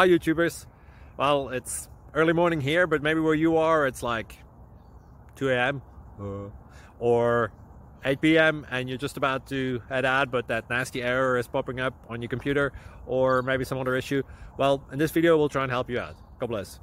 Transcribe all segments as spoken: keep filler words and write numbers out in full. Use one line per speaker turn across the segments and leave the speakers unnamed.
Hi YouTubers. Well, it's early morning here, but maybe where you are it's like two A M uh, or eight P M and you're just about to head out, but that nasty error is popping up on your computer, or maybe some other issue. Well, in this video we'll try and help you out. God bless.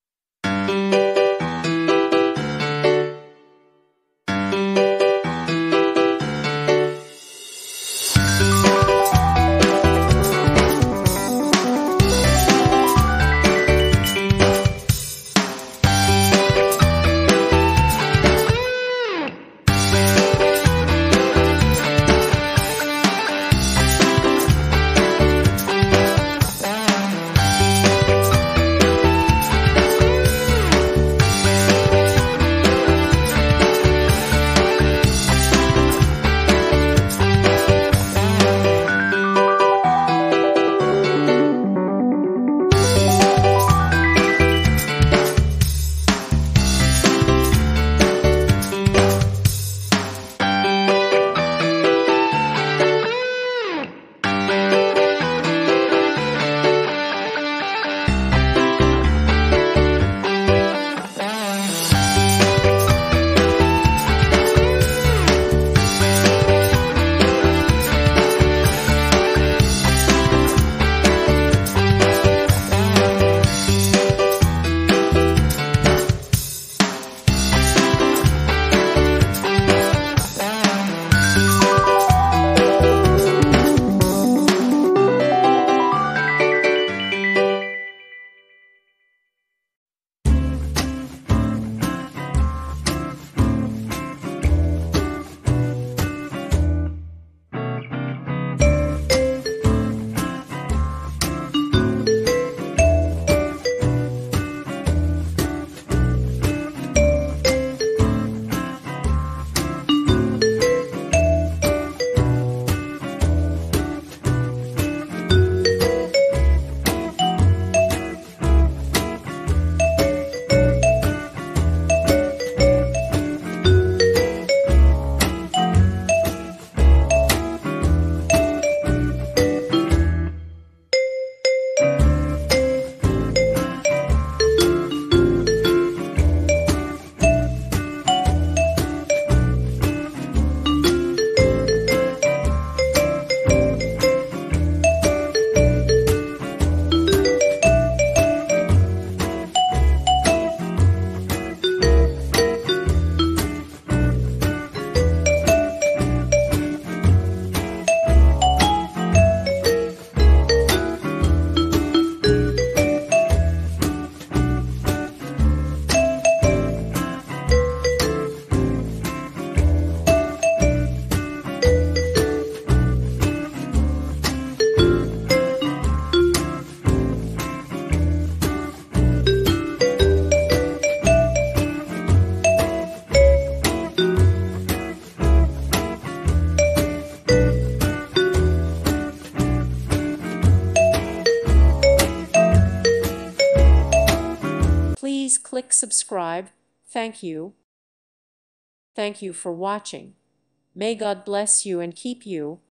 Please click subscribe. Thank you. Thank you for watching. May God bless you and keep you.